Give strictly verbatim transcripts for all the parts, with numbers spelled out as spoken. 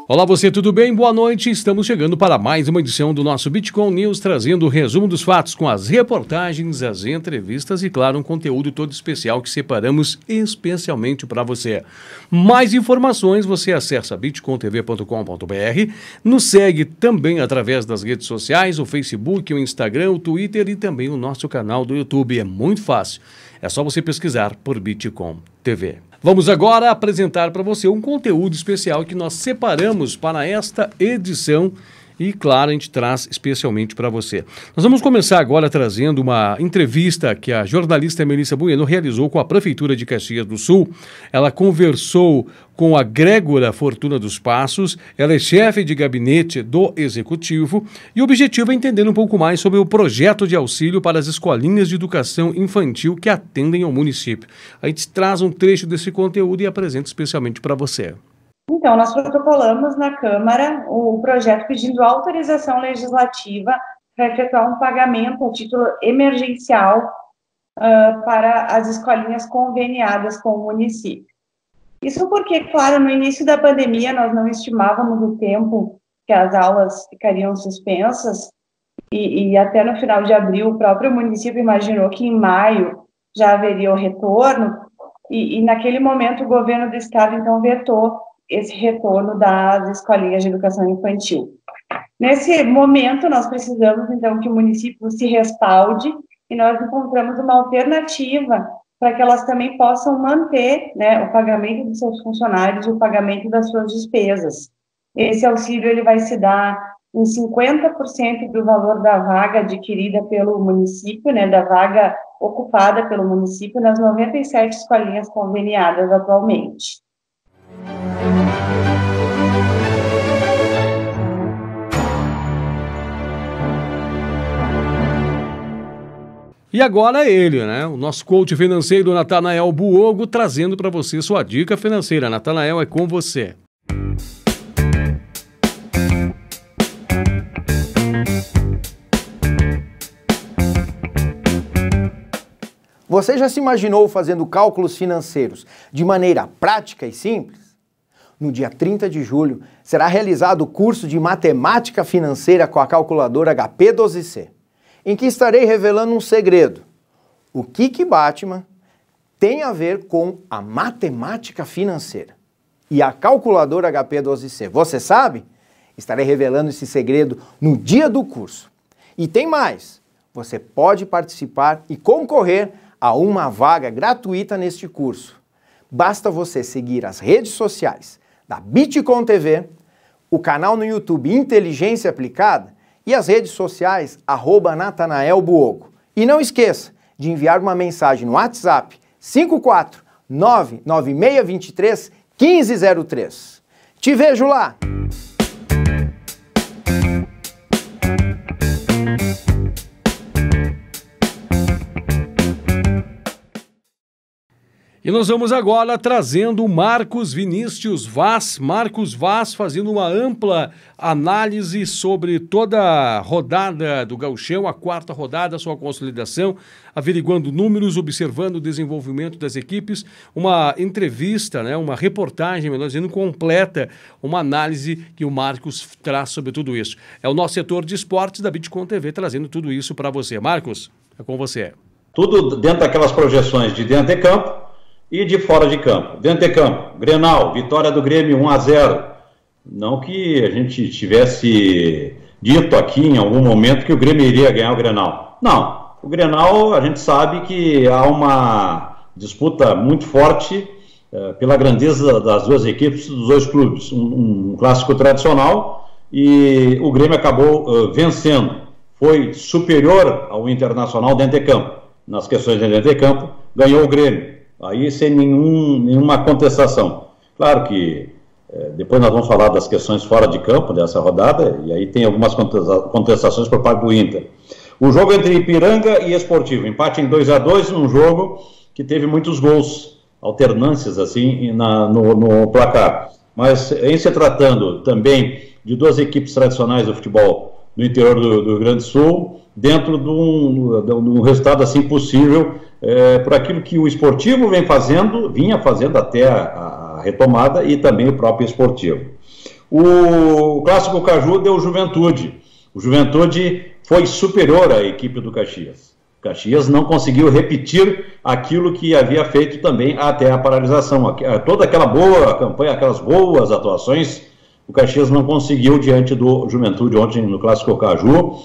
Olá você, tudo bem? Boa noite, estamos chegando para mais uma edição do nosso Bitcoin News, trazendo o resumo dos fatos com as reportagens, as entrevistas e, claro, um conteúdo todo especial que separamos especialmente para você. Mais informações você acessa bitcoin t v ponto com ponto b r, nos segue também através das redes sociais, o Facebook, o Instagram, o Twitter e também o nosso canal do YouTube. É muito fácil, é só você pesquisar por Bitcoin T V. Vamos agora apresentar para você um conteúdo especial que nós separamos para esta edição e, claro, a gente traz especialmente para você. Nós vamos começar agora trazendo uma entrevista que a jornalista Melissa Bueno realizou com a Prefeitura de Caxias do Sul. Ela conversou com a Grégora Fortuna dos Passos, ela é chefe de gabinete do Executivo e o objetivo é entender um pouco mais sobre o projeto de auxílio para as escolinhas de educação infantil que atendem ao município. A gente traz um trecho desse conteúdo e apresenta especialmente para você. Então, nós protocolamos na Câmara o projeto pedindo autorização legislativa para efetuar um pagamento a título emergencial uh, para as escolinhas conveniadas com o município. Isso porque, claro, no início da pandemia nós não estimávamos o tempo que as aulas ficariam suspensas e, e até no final de abril o próprio município imaginou que em maio já haveria o retorno e, e naquele momento o governo do estado então vetou esse retorno das escolinhas de educação infantil. Nesse momento, nós precisamos, então, que o município se respalde e nós encontramos uma alternativa para que elas também possam manter, né, o pagamento dos seus funcionários e o pagamento das suas despesas. Esse auxílio ele vai se dar em cinquenta por cento do valor da vaga adquirida pelo município, né, da vaga ocupada pelo município nas noventa e sete escolinhas conveniadas atualmente. E agora é ele, né? O nosso coach financeiro, Natanael Buogo, trazendo para você sua dica financeira. Natanael, é com você. Você já se imaginou fazendo cálculos financeiros de maneira prática e simples? No dia trinta de julho, será realizado o curso de Matemática Financeira com a calculadora H P doze C, em que estarei revelando um segredo. O que que Batman tem a ver com a matemática financeira e a calculadora H P doze C? Você sabe? Estarei revelando esse segredo no dia do curso. E tem mais! Você pode participar e concorrer a uma vaga gratuita neste curso. Basta você seguir as redes sociais da Bitcoin T V, o canal no YouTube Inteligência Aplicada e as redes sociais arroba Natanael Buogo. E não esqueça de enviar uma mensagem no WhatsApp cinco quatro nove nove seis dois três um cinco zero três. Te vejo lá! E nós vamos agora trazendo o Marcos Vinícius Vaz. Marcos Vaz fazendo uma ampla análise sobre toda a rodada do Gauchão, a quarta rodada, sua consolidação, averiguando números, observando o desenvolvimento das equipes, uma entrevista, né, uma reportagem, melhor dizendo, completa, uma análise que o Marcos traz sobre tudo isso. É o nosso setor de esportes da Bitcoin T V trazendo tudo isso para você. Marcos, é com você. Tudo dentro daquelas projeções de dentro de campo e de fora de campo. Dentro de campo, Grenal, vitória do Grêmio um a zero. Não que a gente tivesse dito aqui em algum momento que o Grêmio iria ganhar o Grenal. Não, o Grenal a gente sabe que há uma disputa muito forte uh, pela grandeza das duas equipes, dos dois clubes. Um, um clássico tradicional e o Grêmio acabou uh, vencendo. Foi superior ao Internacional dentro de campo. Nas questões de dentro de campo, ganhou o Grêmio. Aí sem nenhum, nenhuma contestação. Claro que é, depois nós vamos falar das questões fora de campo dessa rodada, e aí tem algumas contestações por parte do Inter. O jogo entre Ipiranga e Esportivo, empate em dois a dois, um jogo que teve muitos gols, alternâncias assim na, no, no placar. Mas em se tratando também de duas equipes tradicionais do futebol no interior do, do Rio Grande do Sul, dentro de um, de um resultado assim possível, é, por aquilo que o Esportivo vem fazendo, vinha fazendo até a, a retomada, e também o próprio Esportivo. O Clássico Caju deu Juventude. O Juventude foi superior à equipe do Caxias. O Caxias não conseguiu repetir aquilo que havia feito também até a paralisação. Toda aquela boa campanha, aquelas boas atuações, o Caxias não conseguiu diante do Juventude ontem no Clássico Caju.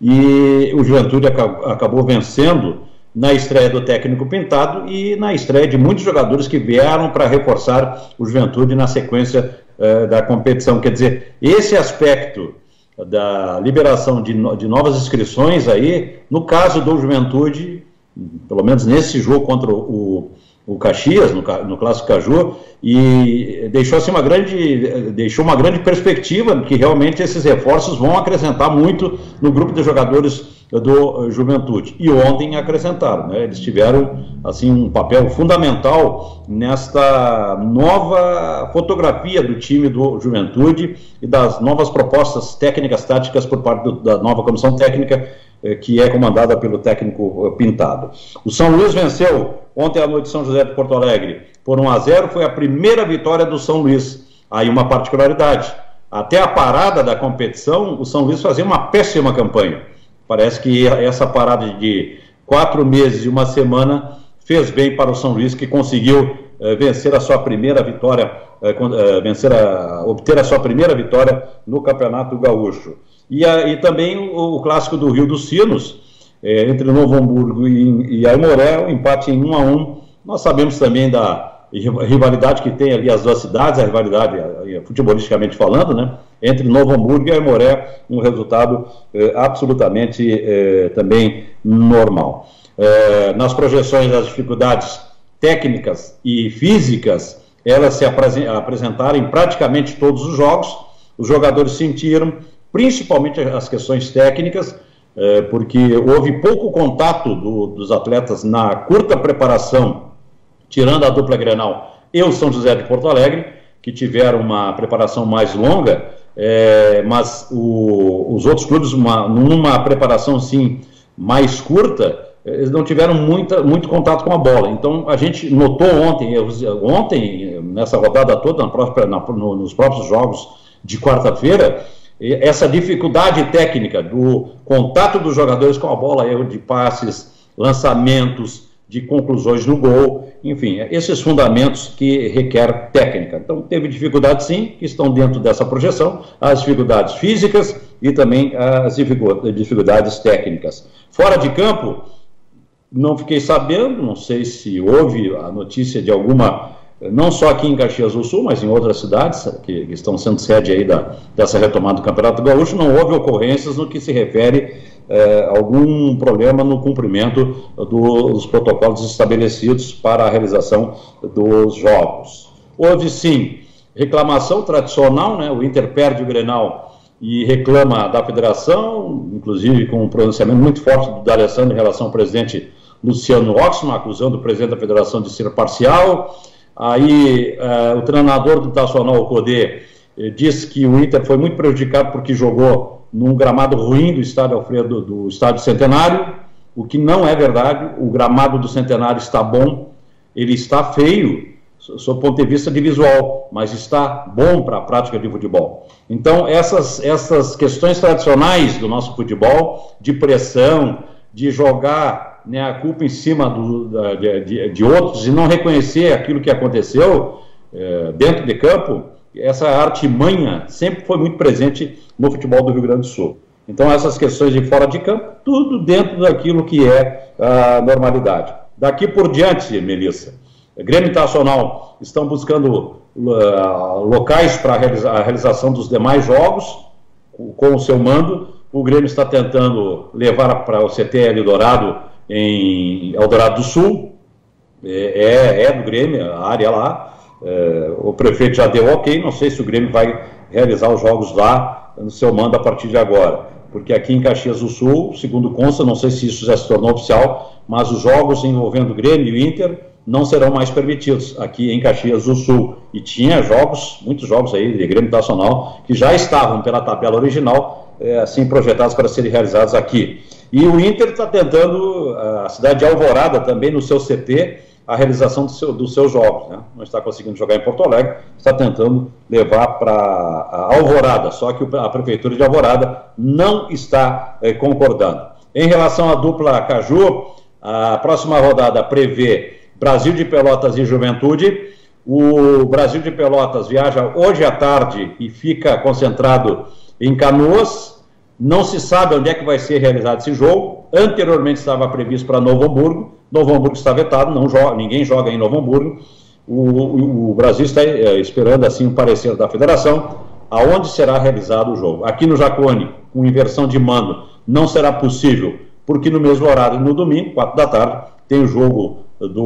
E o Juventude acabou vencendo na estreia do técnico Pintado e na estreia de muitos jogadores que vieram para reforçar o Juventude na sequência uh, da competição. Quer dizer, esse aspecto da liberação de, no, de novas inscrições aí, no caso do Juventude, pelo menos nesse jogo contra o, o Caxias, no, no Clássico Caju, e deixou assim uma grande, deixou uma grande perspectiva que realmente esses reforços vão acrescentar muito no grupo de jogadores do Juventude. E ontem acrescentaram, né? Eles tiveram assim um papel fundamental nesta nova fotografia do time do Juventude e das novas propostas técnicas, táticas por parte do, da nova comissão técnica, eh, que é comandada pelo técnico eh, Pintado. O São Luís venceu ontem à noite São José de Porto Alegre por um a zero, foi a primeira vitória do São Luís. Aí uma particularidade, até a parada da competição, o São Luís fazia uma péssima campanha. Parece que essa parada de quatro meses e uma semana fez bem para o São Luís, que conseguiu eh, vencer a sua primeira vitória, eh, vencer a, obter a sua primeira vitória no Campeonato Gaúcho. E, a, e também o, o clássico do Rio dos Sinos, eh, entre Novo Hamburgo e, e Aimoré, o um empate em um a um. Nós sabemos também da rivalidade que tem ali as duas cidades, a rivalidade futebolisticamente falando, né, entre Novo Hamburgo e Aimoré, um resultado eh, absolutamente eh, também normal. Eh, nas projeções das dificuldades técnicas e físicas, elas se apresentaram em praticamente todos os jogos. Os jogadores sentiram, principalmente as questões técnicas, eh, porque houve pouco contato do, dos atletas na curta preparação, tirando a dupla Grenal e o São José de Porto Alegre, que tiveram uma preparação mais longa, é, mas o, os outros clubes, uma, numa preparação sim mais curta, eles não tiveram muita, muito contato com a bola. Então a gente notou ontem, ontem nessa rodada toda, na própria, na, no, nos próprios jogos de quarta-feira, essa dificuldade técnica do contato dos jogadores com a bola, erro de passes, lançamentos, de conclusões no gol, enfim, esses fundamentos que requer técnica. Então, teve dificuldades sim, que estão dentro dessa projeção, as dificuldades físicas e também as dificuldades técnicas. Fora de campo, não fiquei sabendo, não sei se houve a notícia de alguma, não só aqui em Caxias do Sul, mas em outras cidades que, que estão sendo sede aí da, dessa retomada do Campeonato Gaúcho, não houve ocorrências no que se refere É, algum problema no cumprimento dos protocolos estabelecidos para a realização dos jogos. Houve sim reclamação tradicional, né? O Inter perde o Grenal e reclama da federação, inclusive com um pronunciamento muito forte do D'Alessandro em relação ao presidente Luciano Oxman, acusando o presidente da federação de ser parcial. Aí é, o treinador do Internacional, o Codê, disse que o Inter foi muito prejudicado porque jogou num gramado ruim do estádio Alfredo, do estádio Centenário, o que não é verdade. O gramado do Centenário está bom, ele está feio, sob o ponto de vista de visual, mas está bom para a prática de futebol. Então, essas, essas questões tradicionais do nosso futebol, de pressão, de jogar, né, a culpa em cima do, da, de, de outros e não reconhecer aquilo que aconteceu é, dentro de campo, essa artimanha sempre foi muito presente no futebol do Rio Grande do Sul. Então, essas questões de fora de campo, tudo dentro daquilo que é a normalidade. Daqui por diante, Melissa, Grêmio Internacional estão buscando uh, locais para realiza a realização dos demais jogos, com o seu mando. O Grêmio está tentando levar para o C T Eldorado, em Eldorado do Sul, é, é do Grêmio, a área lá. É, o prefeito já deu ok, não sei se o Grêmio vai realizar os jogos lá no seu mando a partir de agora, porque aqui em Caxias do Sul, segundo consta, não sei se isso já se tornou oficial, mas os jogos envolvendo Grêmio e Inter não serão mais permitidos aqui em Caxias do Sul. E tinha jogos, muitos jogos aí de Grêmio Internacional, que já estavam pela tabela original, é, assim projetados para serem realizados aqui. E o Inter está tentando, a cidade de Alvorada também no seu C T, a realização do seu, dos seus jogos, né? Não está conseguindo jogar em Porto Alegre, está tentando levar para Alvorada, só que a Prefeitura de Alvorada não está eh, concordando. Em relação à dupla Caju, a próxima rodada prevê Brasil de Pelotas e Juventude. O Brasil de Pelotas viaja hoje à tarde e fica concentrado em Canoas. Não se sabe onde é que vai ser realizado esse jogo. Anteriormente estava previsto para Novo Hamburgo. Novo Hamburgo está vetado, não joga, ninguém joga em Novo Hamburgo. O, o, o Brasil está é, esperando assim o parecer da federação aonde será realizado o jogo. Aqui no Jacone, com inversão de mando, não será possível, porque no mesmo horário, no domingo, quatro da tarde, tem o jogo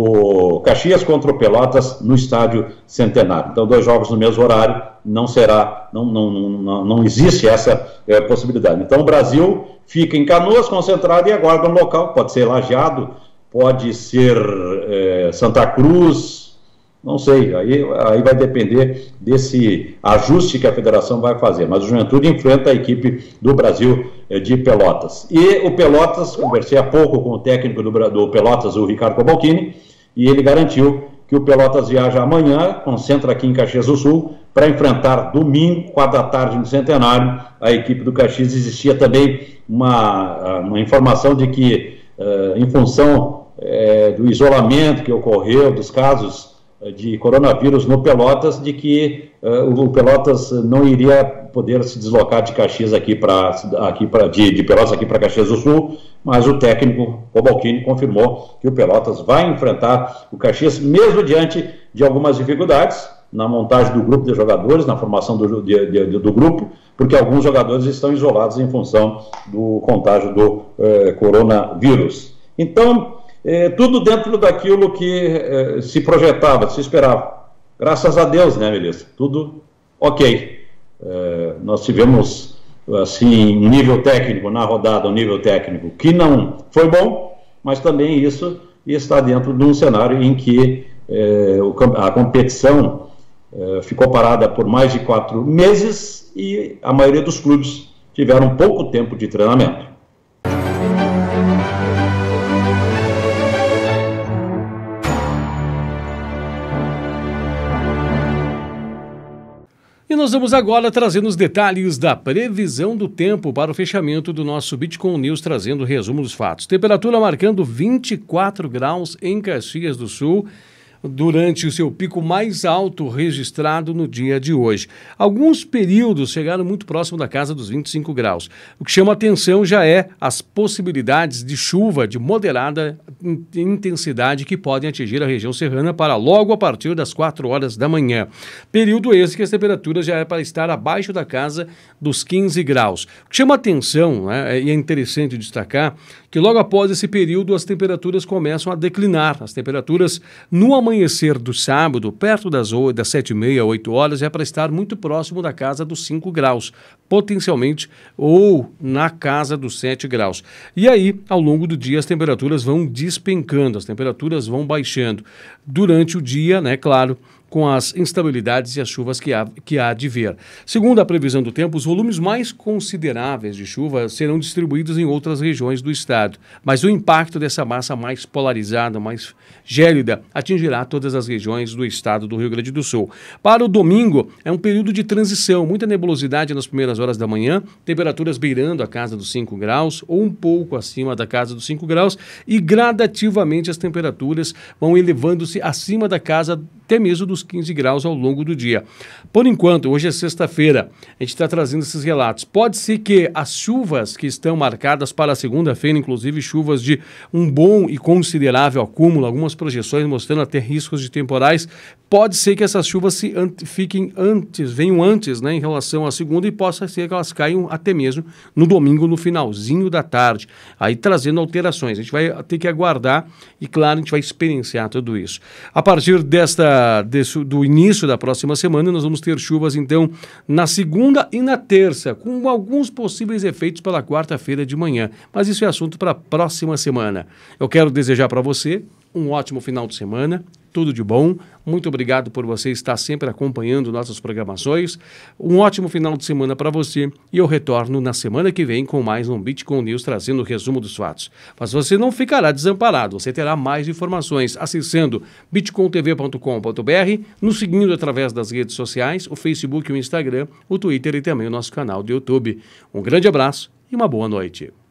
do Caxias contra o Pelotas no Estádio Centenário. Então, dois jogos no mesmo horário, não será, não, não, não, não existe essa é, possibilidade. Então, o Brasil fica em Canoas, concentrado, e aguarda um local, pode ser Lajeado, pode ser é, Santa Cruz, não sei, aí, aí vai depender desse ajuste que a federação vai fazer. Mas o Juventude enfrenta a equipe do Brasil eh, de Pelotas. E o Pelotas, conversei há pouco com o técnico do, do Pelotas, o Ricardo Cobalcini, e ele garantiu que o Pelotas viaja amanhã, concentra aqui em Caxias do Sul, para enfrentar domingo, quatro da tarde, no Centenário, a equipe do Caxias. Existia também uma, uma informação de que, uh, em função uh, do isolamento que ocorreu, dos casos de coronavírus no Pelotas, de que uh, o Pelotas não iria poder se deslocar de Caxias aqui para aqui para de, de Pelotas aqui para Caxias do Sul, mas o técnico Cobalcini confirmou que o Pelotas vai enfrentar o Caxias, mesmo diante de algumas dificuldades na montagem do grupo de jogadores, na formação do, de, de, do grupo, porque alguns jogadores estão isolados em função do contágio do uh, coronavírus. Então, É, tudo dentro daquilo que é, se projetava, se esperava. Graças a Deus, né, Melissa? Tudo ok. É, nós tivemos, assim, um nível técnico na rodada, um nível técnico que não foi bom, mas também isso está dentro de um cenário em que é, a competição é, ficou parada por mais de quatro meses e a maioria dos clubes tiveram pouco tempo de treinamento. E nós vamos agora trazendo os detalhes da previsão do tempo para o fechamento do nosso Bitcoin News, trazendo o resumo dos fatos. Temperatura marcando vinte e quatro graus em Caxias do Sul, durante o seu pico mais alto registrado no dia de hoje. Alguns períodos chegaram muito próximo da casa dos vinte e cinco graus. O que chama atenção já é as possibilidades de chuva de moderada intensidade que podem atingir a região serrana para logo a partir das quatro horas da manhã. Período esse que as temperaturas já é para estar abaixo da casa dos quinze graus. O que chama atenção, né, e é interessante destacar, que logo após esse período as temperaturas começam a declinar. As temperaturas no amanhecer do sábado, perto das, das sete e meia, oito horas, é para estar muito próximo da casa dos cinco graus, potencialmente, ou na casa dos sete graus. E aí, ao longo do dia, as temperaturas vão despencando, as temperaturas vão baixando. Durante o dia, né, claro, com as instabilidades e as chuvas que há, que há de ver. Segundo a previsão do tempo, os volumes mais consideráveis de chuva serão distribuídos em outras regiões do estado, mas o impacto dessa massa mais polarizada, mais gélida, atingirá todas as regiões do estado do Rio Grande do Sul. Para o domingo, é um período de transição, muita nebulosidade nas primeiras horas da manhã, temperaturas beirando a casa dos cinco graus, ou um pouco acima da casa dos cinco graus, e gradativamente as temperaturas vão elevando-se acima da casa até mesmo dos quinze graus ao longo do dia. Por enquanto, hoje é sexta-feira, a gente está trazendo esses relatos. Pode ser que as chuvas que estão marcadas para a segunda-feira, inclusive chuvas de um bom e considerável acúmulo, algumas projeções mostrando até riscos de temporais, pode ser que essas chuvas se ant fiquem antes, venham antes, né, em relação à segunda, e possa ser que elas caiam até mesmo no domingo, no finalzinho da tarde, aí trazendo alterações. A gente vai ter que aguardar e, claro, a gente vai experienciar tudo isso. A partir desta, desse, do início da próxima semana, nós vamos ter chuvas, então, na segunda e na terça, com alguns possíveis efeitos pela quarta-feira de manhã. Mas isso é assunto para a próxima semana. Eu quero desejar para você um ótimo final de semana. tudo de bom. Muito obrigado por você estar sempre acompanhando nossas programações. Um ótimo final de semana para você e eu retorno na semana que vem com mais um Bitcoin News trazendo o resumo dos fatos. Mas você não ficará desamparado, você terá mais informações acessando bitcoin t v ponto com ponto b r, nos seguindo através das redes sociais, o Facebook, o Instagram, o Twitter e também o nosso canal do YouTube. Um grande abraço e uma boa noite.